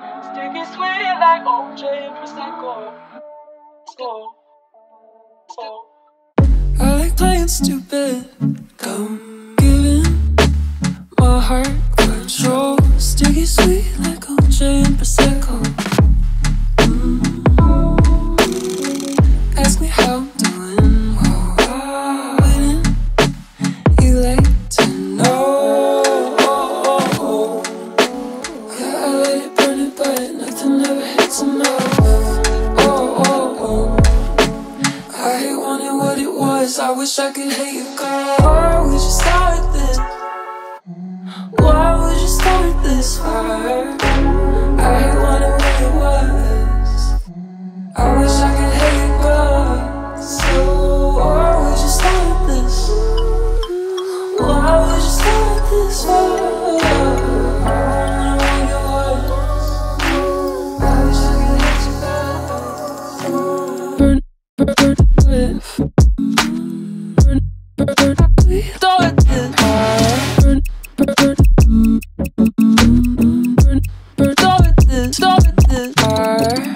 Sticky sweet like OJ and prosecco. I like playing stupid, dumb, giving my heart control. Sticky sweet like OJ and prosecco. Ask me how I'm doing, waiting. You like to know. Yeah, I let it burn it, but nothing ever hits enough. I hate wanting what it was. I wish I could hate you, girl. Why would you start this? Why would you start this fire? I hate wanting what it was. I wish I could hate you, girl. So why would you start this? Why would you start this fire? I wonder what it was. I wish I could hate you, girl. Burn, burn, burn, start this fire. Burn, burn, start this fire.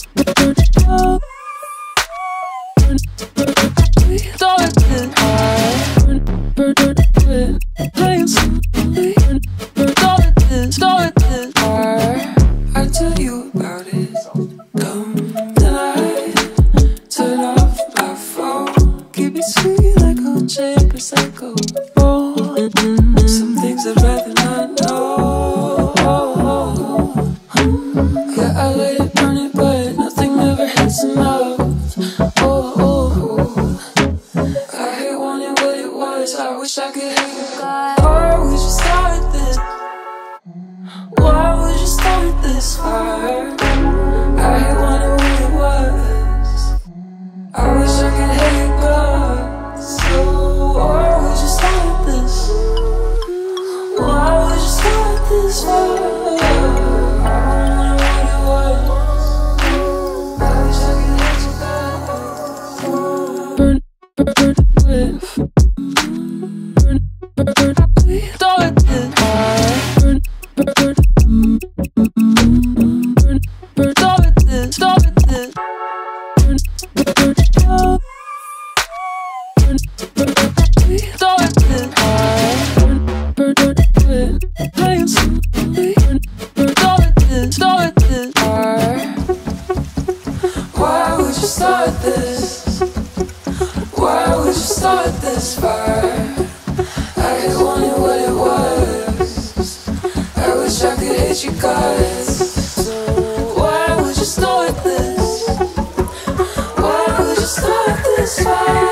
I tell you about it, then I turn off my phone. Keep it sweet like OJ and prosecco. Some things I'd rather not know. Yeah, I let it burn it, but nothing ever hits enough. I hate wanting what it was. I wish I could hate you. Why would you start this? Why would you start this fire? I hate wanting what it was. I wish I could hate you, God. So why would you start this? Why would you start this fire? I wonder what it was. I wish I could hate you, God. Burn, burn, burn, start this fire. Burn, burn, burn, start this, start this. Burn, burn, start this fire. Burn, burn, playing slowly. Start this fire. Why would you start this? Why would you start this fire? I hate wanting what it was. I wish I could hate you guys. So why would you start this? Why would you start this fire?